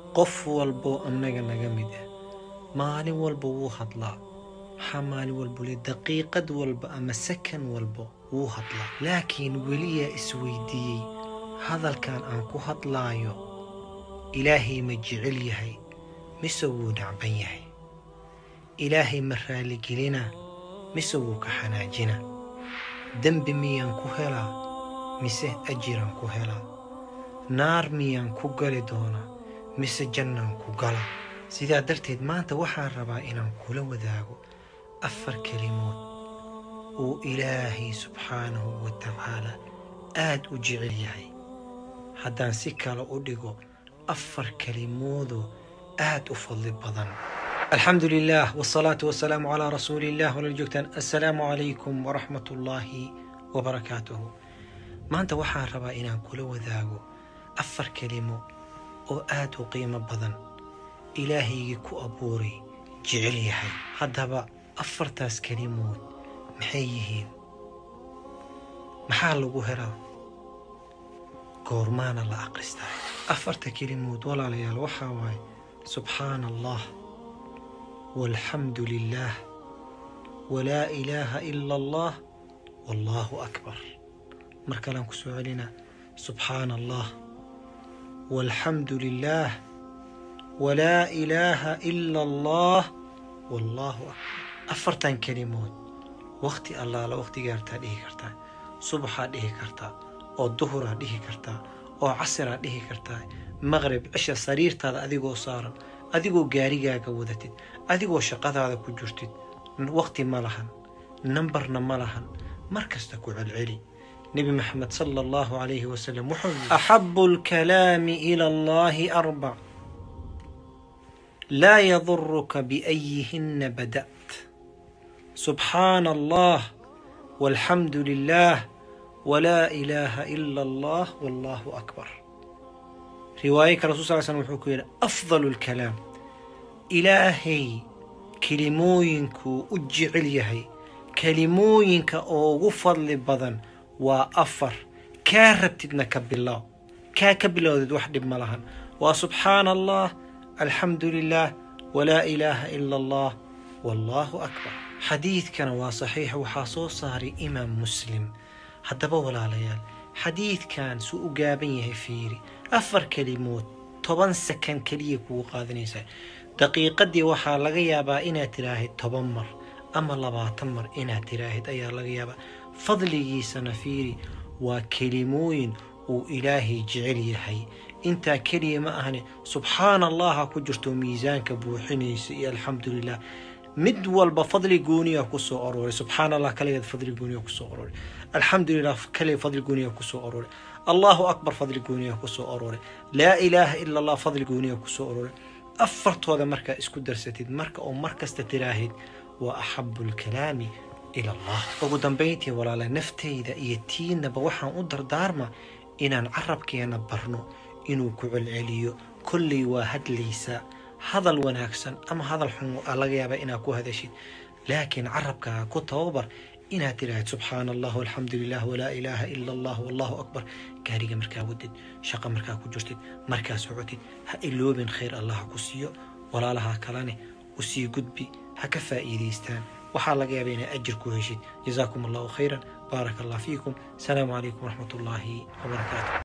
qof walbo annaga naga mid ah maalin walba wuu hadlaa. maxaa maalin walba le daqiiqad walba ama sakan walba wuu hadlaa. laakiin weliyaa isweydiiyey hadalkan aan ku hadlaayo ilaahay ma jecel yahay mise wuu nacban yahay? ilaahay ma raaligelina mise wuu ka xanaajina? dembi miyaan ku helaa mise ajiraan ku helaa? naar miyaan ku gali doonaa mise jannaan ku gala? sidaa darteed maanta waxaan rabaa inaan kula wadaago 4 kelimood oo ilaahay subxaanahu wa tacaala aad u jecel yahay. haddaan si kale u dhigo 4 kelimoodoo aad u fadli badan. alxamdu lilah wsalaatu wasalaamu calaa rasuuliillah. wala joogtaan assalaamu calaykum waraxmatullaahi wabarakaatuhu. maanta waxaan rabaa inaan kula wadaago 4 kelimo oo aad u qiimo badan, ilaahaygii ku abuuray jecel yahay. haddaba 4taas kelimood maxay yihiin? maxaa lagu helaa? goormaana la aqristaa? 4ta kelimood walaalayaal waxaa waaye subxaana allah walxamdu lilah walaa ilaaha ila allah wallaahu akbar. mar kalean ku soo celinaa subxaana allah والحمد لله ولا إله إلا الله والله أكبر. 4 كلمات وقت الله لا وقت قارتها ديه كرتا، صبح ديه كرتا، أو ظهر ديه كرتا، أو عصر ديه كرتا، مغرب عشاء صرير هذا أذيقو صار أذيقو قاريقا قودتد أذيقو شقات هذا كجرتد وقت مالهن نمبرنا مالهن مركز تكو العلي. نبي محمد صلى الله عليه وسلم أحب الكلام إلى الله 4 لا يضرك بأيهن بدأت سبحان الله والحمد لله ولا إله إلا الله والله أكبر. رواية الرسول صلى الله عليه وسلم يقول أفضل الكلام إلهي كلموينكو أجعل يهي كلموينك أو غفر لبضن وأفر كاربتدنا كبالله كبالله ذي واحد بملهن وسبحان الله الحمد لله ولا إله إلا الله والله أكبر. حديث كان وصحيح وحاصو صاري إمام مسلم. حتى بولا ليال حديث كان سوء قابين فيري 4 كلمات 10 سكن كليك وقاذنيسا دقيقة دي وحا لغيابا إنا تراهد 10 مر أما 20 مر إنا تراهد أيا لغيابا. فضلي سنفيري وكلموين وإلهي جعل يحي. انت كلمة أهني سبحان الله كجرتو ميزانك بوحنيس الحمد لله مدول بفضل قوني أكسو أروري. سبحان الله كلمة فضل قوني أكسو أروري. الحمد لله كلمة فضل قوني أكسو أروري. الله أكبر فضل قوني أكسو أروري. لا إله إلا الله فضل قوني أكسو أروري. أفرت هذا مركز اسكو درستيد مركز أو مركز تتراهد وأحب الكلام إلى الله. ugu dambeyntii walaala naftayda iyo tiinaba waxaan u dardaarma inaan carabkeena barno inuu ku celceliyo. kulli waa hadlaysa hadal wanaagsan ama hadal xun laga yaabaa inaad ku hadashid, laakiin carabkaaga ku tababar inaad tiraahid subxaana allah walxamdulilah walaa ilaaha ila allah wallahu akbar. gaariga markaa wadid, shaqa markaa ku jirtid, markaa socotid, ha iloobin khayr allah ku siiyo. walaalaha kalene u sii gudbi, ha ka faa'iidaystaan. waxaa laga yaabaa inay ajir ku heshid. jazaakum allahu khayran, baaraka allah fiikum. asalaamu calaykum waraxmatullaahi wabarakaatu.